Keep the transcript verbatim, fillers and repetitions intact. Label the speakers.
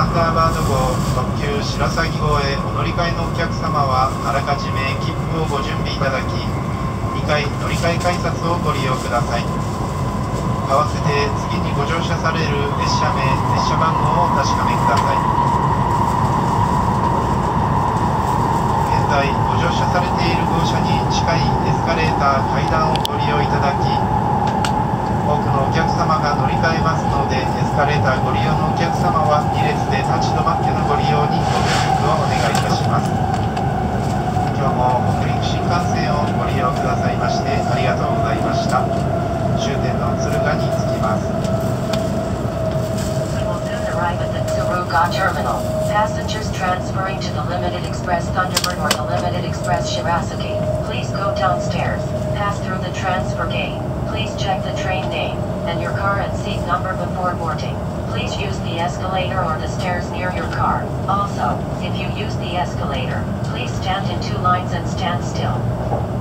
Speaker 1: サンダーバード号特急白鷺号へお乗り換えのお客様はあらかじめ切符をご準備いただき、にかい乗り換え改札をご利用ください。合わせて次にご乗車される列車名、列車番号をお確かめください。現在ご乗車されている号車に近いエスカレーター、階段をご利用いただき、多くのお客様が乗り換えますので、エスカレーターご利用のお客様はに列で立ち止まってのご利用にご協力をお願いいたします。今日も北陸新幹線をご利用くださいましてありがとうございました。終点の敦賀に着きます。
Speaker 2: We will soon arrive at the Tsuruga terminal. Passengers transferring to the Limited Express Thunderbird or the Limited Express Shirasaki, please go downstairs, pass through the transfer gate. Please check the train name and your car and seat number before boarding. Please use the escalator or the stairs near your car. Also, if you use the escalator, please stand in two lines and stand still.